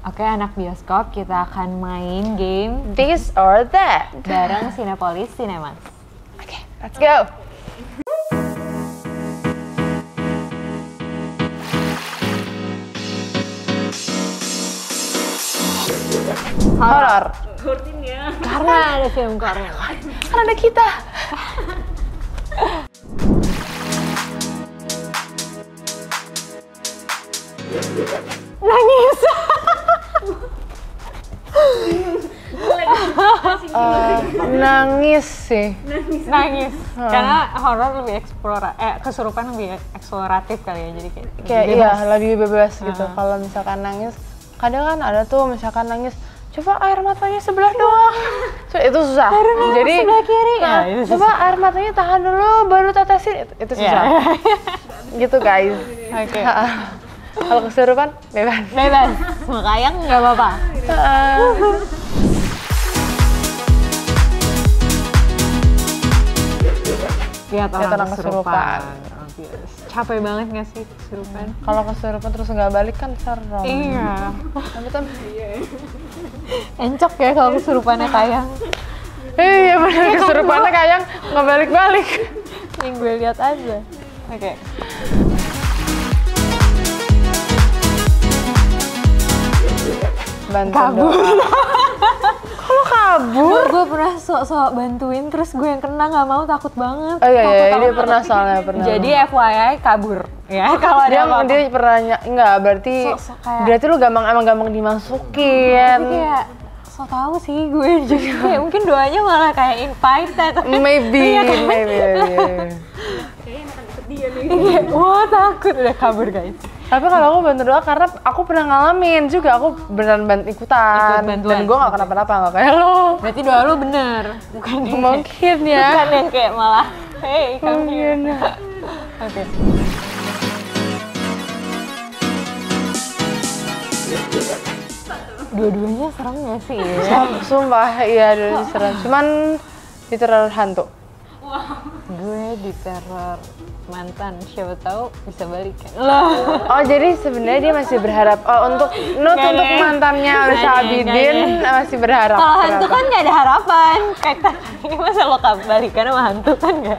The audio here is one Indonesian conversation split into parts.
Oke, anak bioskop, kita akan main game This or That bareng Cinepolis Cinemas. Oke, let's go. Horor. Karena ada film Korea. Kan ada kita. Nangis. Nangis sih. Nangis. Karena horor lebih kesurupan lebih eksploratif kali ya, jadi kayak iya lebih bebas gitu. Kalau misalkan nangis, kadang kan ada tuh misalkan nangis, coba air matanya sebelah doang. Itu susah. Jadi sebelah kiri. Coba air matanya tahan dulu baru tetesin. Itu susah. Gitu guys. Oke. Kalau kesurupan bebas. Bebas. Makayang nggak apa-apa. Lihat orang kesurupan. Capek banget nggak sih kesurupan? Kalau kesurupan terus nggak balik kan serem. Iya. Tapi kan Encok ya kalau kesurupannya Kayang. iya benar, kesurupannya kayak nggak balik-balik. Yang gue lihat aja. Oke. Bantu Kabur. doa. Kalau kabur? Gue pernah sok-sok bantuin, terus gue yang kena nggak mau, takut banget. Oh iya, dia pernah soalnya pernah. Jadi FYI kabur ya kalau ada apa-apa. Dia pernah enggak berarti Sok-sok kayak- berarti lu gampang dimasukin. Tapi kayak so tau sih gue juga kayak mungkin doanya malah kayak invited. Maybe. Iya, wah takut udah kabur guys. Tapi kalau aku bantu doa karena aku pernah ngalamin juga, aku beneran ikutan. Ikut bantuan. Dan gue gak kenapa-napa, gak kayak lo. Berarti doa lu bener, bukan yang Mungkin ya. bukan yang kayak malah hey come here. Mungkin. Oke. Dua-duanya serem gak sih? Sumpah, iya dulu serem. Cuman di teror hantu. Gue di teror mantan, siapa tahu bisa balikan. Loh. Oh jadi sebenarnya dia masih berharap untuk mantannya Alisa Abidin masih berharap. Kalau hantu kan nggak ada harapan. Kayak tadi masa lo balikan sama hantu kan nggak?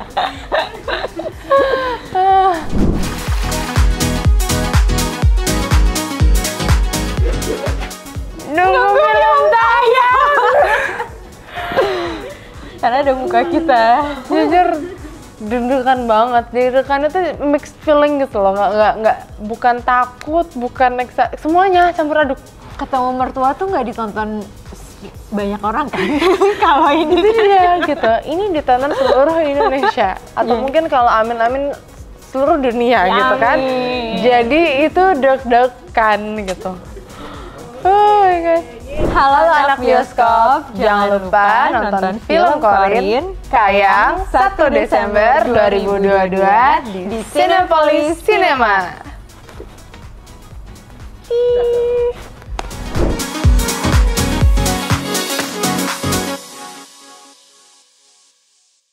Nunggu film tayang. Karena ada muka kita. Jujur deg-degan banget. Deg-degannya tuh mixed feeling gitu loh. Nggak bukan takut, bukan semuanya campur aduk. Ketemu mertua tuh nggak ditonton banyak orang kan? Kalau ini Itu dia gitu. Ini ditonton seluruh Indonesia atau mungkin kalau amin-amin seluruh dunia Ya, gitu kan. amin. Jadi itu deg-degan gitu. Oh my god. Halo anak bioskop, Jangan lupa nonton film Korean Kayang 1 Desember 2022 di Cinepolis Cinema.